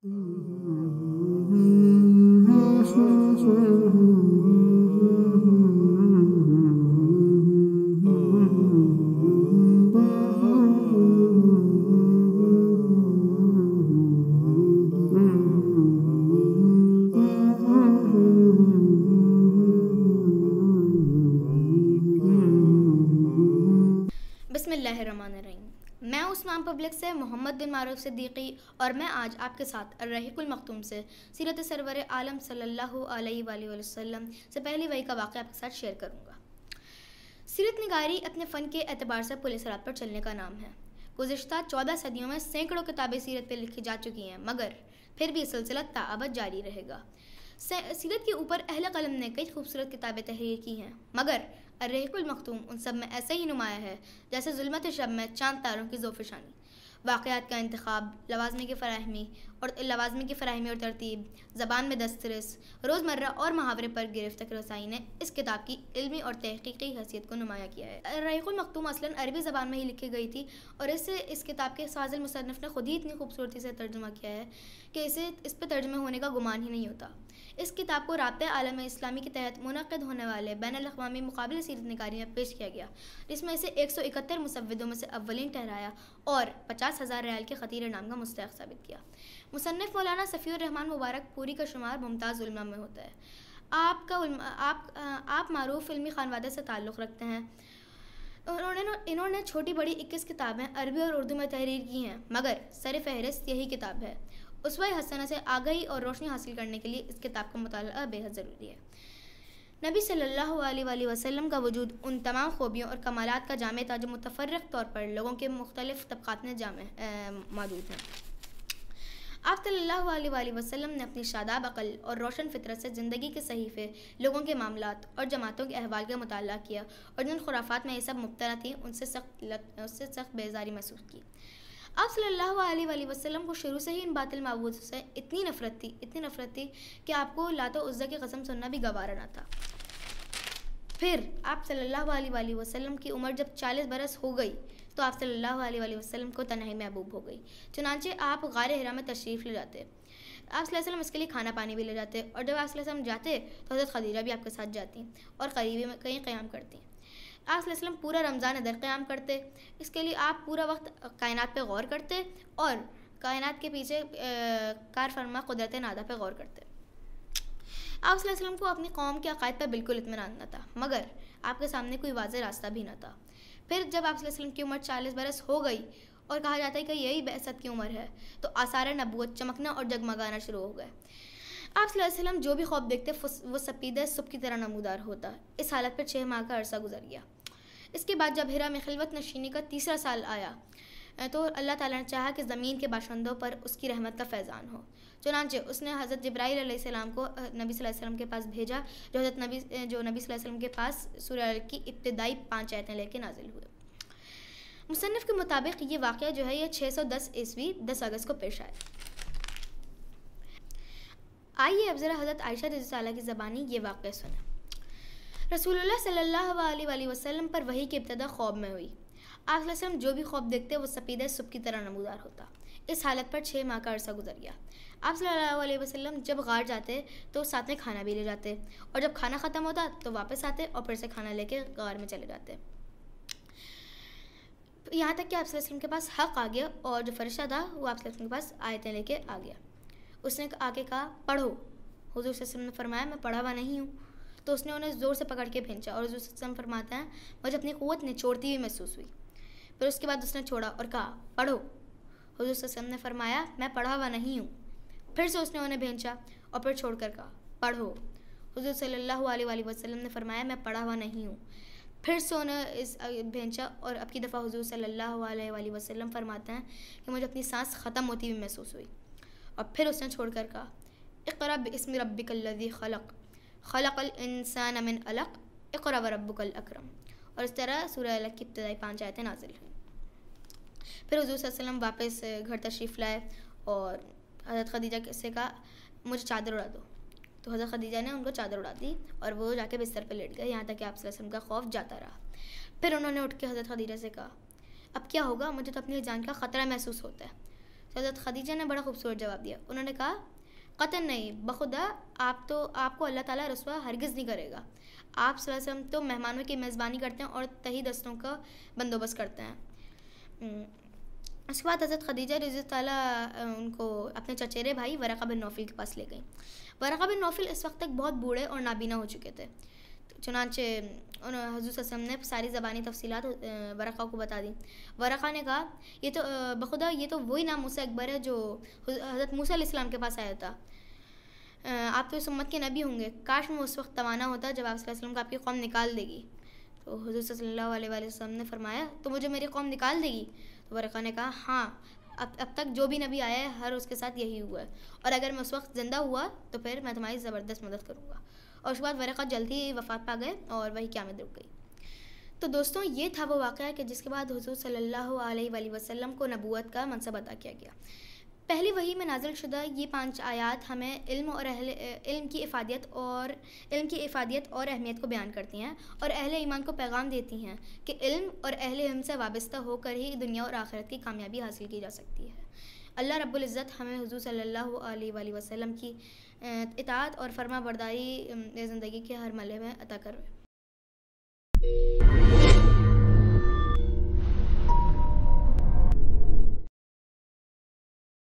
बिस्मिल्लाहिर्रहमानिर्रहीम। मैं उस्मान पब्लिक से मोहम्मद बिन मारूफ सिद्दीकी और मैं आज आपके साथ अर्रहीकुल मखतूम से सीरत सरवर आलम सल्लल्लाहु अलैहि वसल्लम से पहली वही का वाक़या आपके साथ शेयर करूँगा। सीरत निगारी अपने फ़न के एतबार से पुल सिरात पर चलने का नाम है। गुज़िश्ता 14 सदियों में सैकड़ों किताबें सीरत पर लिखी जा चुकी हैं, मगर फिर भी सिलसिला ताअबद जारी रहेगा। सीरत के ऊपर अहले कलम ने कई खूबसूरत किताबें तहरीर की हैं, मगर अर्रहीकुल मखतूम उन सब में ऐसे ही नुमाया है जैसे ज़ुल्मत शब में चांद तारों की ज़ोफ़िशानी। वाक़यात का इंतखाब, लवाज़मी की फ़राहमी और तरतीब, ज़बान में दस्तरस, रोज़मर्रा और मुहावरे पर गिरफ्त रसाई ने इस किताब की इल्मी और तहक़ीक़ी हैसियत को नुमाया किया है। अर्रहीकुल मखतूम असलन अरबी ज़बान में ही लिखी गई थी और इस किताब के फाज़िल मुसन्निफ़ ने खुद ही इतनी खूबसूरती से तर्जुमा किया है कि इस पर तर्जुमे होने का गुमान ही नहीं होता। इस किताब को राब्ते आलम इस्लामी के तहत मुनक़्क़िद होने वाले बैनुल अक़वामी मुक़ाबले सीरत निगारी में पेश किया गया, जिसमें इसे 171 मुसव्विदों में से अव्वलीन ठहराया और 50,000 रियाल के ख़तीर इनाम का मुस्तहिक़ साबित किया। मुसन्निफ़ मौलाना सफ़ीउर रहमान मुबारक पूरी का शुमार मुमताज़ उलमा में होता है। आप मारूफ़ इल्मी ख़ानवादे से ताल्लुक़ रखते हैं। इन्होंने छोटी बड़ी 21 किताबें अरबी और उर्दू में तहरीर की हैं, मगर सर फ़हरिस्त यही किताब है। उसवा हसना से आगाही और रोशनी हासिल करने के लिए इस किताब का मुताला बेहद ज़रूरी है। नबी सल्लल्लाहु अलैहि वसल्लम का वजूद उन तमाम खूबियों और कमालात का जामे था जो मुतफ़र्रिक़ तौर पर लोगों के मुख्तलिफ़ तबक़ात में मौजूद हैं। आप सल्लल्लाहु अलैहि वसल्लम ने अपनी शादाब अक़ल और रोशन फ़ितरत से ज़िंदगी के सहीफ़े, लोगों के मामलात और जमातों के अहवाल का मुताला किया और जिन खुराफ़ात में ये सब मुब्तला थी उससे सख्त बेज़ारी महसूस की। आप सल्लल्लाहु अलैहि वसल्लम को शुरू से ही इन बातिल माबूद से इतनी नफ़रत थी कि आपको लात और उज़्ज़ा की कसम सुनना भी गवारा न था। फिर आप सल्लल्लाहु अलैहि वसल्लम की उम्र जब 40 बरस हो गई तो आप सल्लल्लाहु अलैहि वसल्लम को तन्हाई महबूब हो गई। चुनांचे आप गारे हिरा में तशरीफ़ ले जाते। आप सल्लल्लाहु अलैहि वसल्लम इसके लिए खाना पानी भी ले जाते और जब आप सल्लल्लाहु अलैहि वसल्लम जाते तो हज़रत खदीजा भी आपके साथ जाती और करीबी में कहीं क़याम करती। आप सल्लल्लाहु अलैहि वसल्लम पूरा रमज़ान इधर क़याम करते। इसके लिए आप पूरा वक्त कायनात पे गौर करते और कायनात के पीछे कार फरमा कुदरत नादा पे गौर करते। आप सल्लल्लाहु अलैहि वसल्लम को अपनी कौम के अक़ायद पर बिल्कुल इत्मीनान न था, मगर आपके सामने कोई वाज़ेह रास्ता भी न था। फिर जब आप सल्लल्लाहु अलैहि वसल्लम की उम्र 40 बरस हो गई और कहा जाता है कि यही बेअसत की उम्र है, तो आसार नबूवत चमकना और जगमगाना शुरू हो गए। आप सल्लल्लाहु अलैहि वसल्लम जो भी ख्वाब देखते वो सपीदा सुबह की तरह नमूदार होता। इस हालत पर 6 माह का अरसा गुजर गया। इसके बाद जब हिरा में खिलवत नशीनी का तीसरा साल आया तो अल्लाह ताला ने चाहा कि ज़मीन के बाशिंदों पर उसकी रहमत का फैज़ान हो। चुनांचे उसने हज़रत जिब्राईल अलैहिस्सलाम को नबी सल्लल्लाहु अलैहि वसल्लम के पास भेजा, जो नबी सल्लल्लाहु अलैहि वसल्लम के पास सूरह अल की इब्तिदाई 5 आयतें लेके नाजिल हुए। मुसन्निफ़ के मुताबिक ये वाक़या जो है ये 610 ईस्वी 10 अगस्त को पेश आया। आइए अब ज़रा हज़रत आयशा रज़ियल्लाहु अन्हा की ज़बानी ये वाक़या सुने। रसूलुल्लाह सल्लल्लाहु अलैहि वसल्लम पर वही की इब्तिदा ख्वाब में हुई। आप सल्लल्लाहु अलैहि वसल्लम जो भी ख्वाब देखते वो सपीदा सुबह की तरह नमूदार होता। इस हालत पर 6 माह का अरसा गुजर गया। आप सल्लल्लाहु अलैहि वसल्लम जब गार जाते तो साथ में खाना भी ले जाते और जब खाना ख़त्म होता तो वापस आते और फिर से खाना लेके गार में चले जाते। यहाँ तक कि आप सल्लल्लाहु अलैहि वसल्लम के पास हक़ आ गया और जो फरिश्ता था वो आप सल्लल्लाहु अलैहि वसल्लम के पास आयतें लेके आ गया। उसने आके कहा पढ़ो। हुज़ूर सल्लल्लाहु अलैहि वसल्लम ने फरमाया मैं पढ़ा हुआ नहीं हूँ। तो उसने उन्हें ज़ोर से पकड़ के खींचा और हुज़ूर सल्लल्लाहु अलैहि वसल्लम फरमाते हैं मुझे अपनी क़ुव्वत निचोड़ती हुई महसूस हुई। फिर उसके बाद उसने छोड़ा और कहा पढ़ो। हुज़ूर सल्लल्लाहु अलैहि वसल्लम ने फरमाया मैं पढ़ा हुआ नहीं हूँ। फिर से उसने उन्हें खींचा और फिर छोड़कर कहा पढ़ो। हुज़ूर सल्लल्लाहु अलैहि वसल्लम ने फरमाया मैं पढ़ा हुआ नहीं हूँ। फिर से उन्हें भेजा और अब की दफ़ा हुज़ूर सल्लल्लाहु अलैहि वसल्लम फरमाते हैं कि मुझे अपनी सांस ख़त्म होती हुई महसूस हुई। और फिर उसने छोड़कर कहा इक़रा बिस्मि रब्बिकल्लज़ी खलक़ खलक़ल इंसान मिन अलक़ इक़रा व रब्बुकल अकरम। और इस तरह सूरह अलक़ की इब्तिदाई 5 आयतें नाज़िल हुई। फिर हुज़ूर सल्लल्लाहु अलैहि वसल्लम वापस घर तशरीफ़ लाए और हज़रत खदीजा से कहा मुझे चादर उड़ा दो। तो हज़रत खदीजा ने उनको चादर उड़ा दी और वो जाके बिस्तर पर लेट गए, यहाँ तक कि आप सल्लल्लाहु अलैहि वसल्लम का खौफ जाता रहा। फिर उन्होंने उठ के हज़रत खदीजा से कहा अब क्या होगा, मुझे तो अपनी जान का ख़तरा महसूस होता है। हज़रत खदीजा ने बड़ा खूबसूरत जवाब दिया। उन्होंने कहा, क़तन नहीं, बखुदा आपको अल्लाह ताला रसवा हरगिज़ नहीं करेगा। आप सल्लल्लाहु अलैहि वसल्लम तो मेहमानों की मेज़बानी करते हैं और तही दस्तों का बंदोबस्त करते हैं। उसके बाद हज़रत खदीजा रज़ी ताला उनको अपने चचेरे भाई वरक़ा बिन नौफ़ल के पास ले गई। वरक़ा बिन नौफ़ल इस वक्त तक बहुत बूढ़े और नाबीना हो चुके थे। चुनांचे हुज़ूर सल्लल्लाहु अलैहि वसल्लम ने सारी ज़बानी तफसीलात वरक़ा को बता दी। वरक़ा ने कहा, ये तो बखुदा ये तो वही नाम मूसा अकबर है जो हज़रत मूसा अलैहिस्सलाम के पास आया था। आप तो इस उम्मत के नबी होंगे। काश मैं उस वक्त तवाना होता जब आप सल्लल्लाहु अलैहि वसल्लम को आपकी कौम निकाल देगी। तो हुज़ूर सल्लल्लाहु अलैहि वसल्लम ने फरमाया, तो मुझे मेरी कौम निकाल देगी? तो वरक़ा ने कहा, हाँ, अब तक जो भी नबी आया है हर उसके साथ यही हुआ है, और अगर मैं उस वक्त ज़िंदा हुआ तो फिर मैं तुम्हारी ज़बरदस्त मदद करूँगा। और उसके बाद वरक़ा जल्द ही वफ़ात पा गए और वही क़यामत रुक गई। तो दोस्तों, ये था वो वाक़या कि जिसके बाद हुज़ूर सल्लल्लाहु अलैहि वसल्लम को नबूवत का मनसब अता किया गया। पहली वही में नाज़िल शुदा ये 5 आयात हमें इल्म की इफ़ादियत और अहमियत को बयान करती हैं और अहले ईमान को पैगाम देती हैं कि इल्म और अहले इल्म से वाबस्ता होकर ही दुनिया और आखिरत की कामयाबी हासिल की जा सकती है। अल्लाह रब्बुल इज़्ज़त हमें हुज़ूर सल्लल्लाहु अलैहि वसल्लम की इताअत और फरमा बरदारी ज़िंदगी के हर मरहले में अता करे।